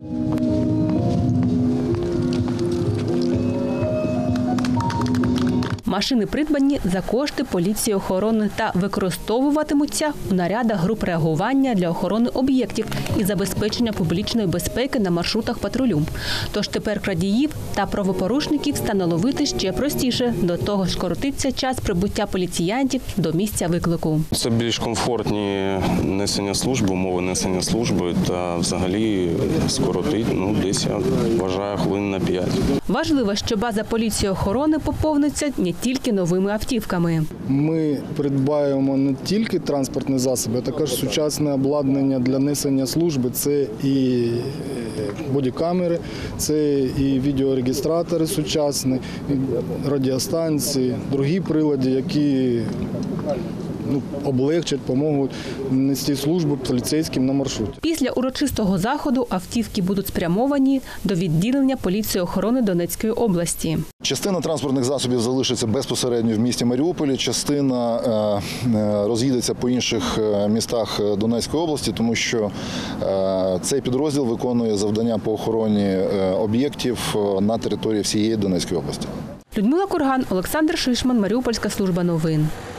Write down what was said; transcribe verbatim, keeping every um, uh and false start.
Машини придбані за кошти поліції охорони та використовуватимуться у нарядах груп реагування для охорони об'єктів і забезпечення публічної безпеки на маршрутах патрулю. Тож тепер крадіїв та правопорушників стане ловити ще простіше. До того ж скоротиться час прибуття поліціянтів до місця виклику. Це більш комфортні несення служби, умови несення служби та взагалі скоротить, ну, десь, я вважаю, хвилин на п'ять. Важливо, що база поліції охорони поповниться не тільки новими автівками. Ми придбаємо не тільки транспортні засоби, а також сучасне обладнання для несення служби. Це і бодікамери, це і відеорегістратори сучасні, і радіостанції, другі прилади, які ну, облегчать, допоможуть нести службу поліцейським на маршруті. Після урочистого заходу автівки будуть спрямовані до відділення поліції охорони Донецької області. Частина транспортних засобів залишиться безпосередньо в місті Маріуполі, частина роз'їдеться по інших містах Донецької області, тому що цей підрозділ виконує завдання по охороні об'єктів на території всієї Донецької області. Людмила Курган, Олександр Шишман, Маріупольська служба новин.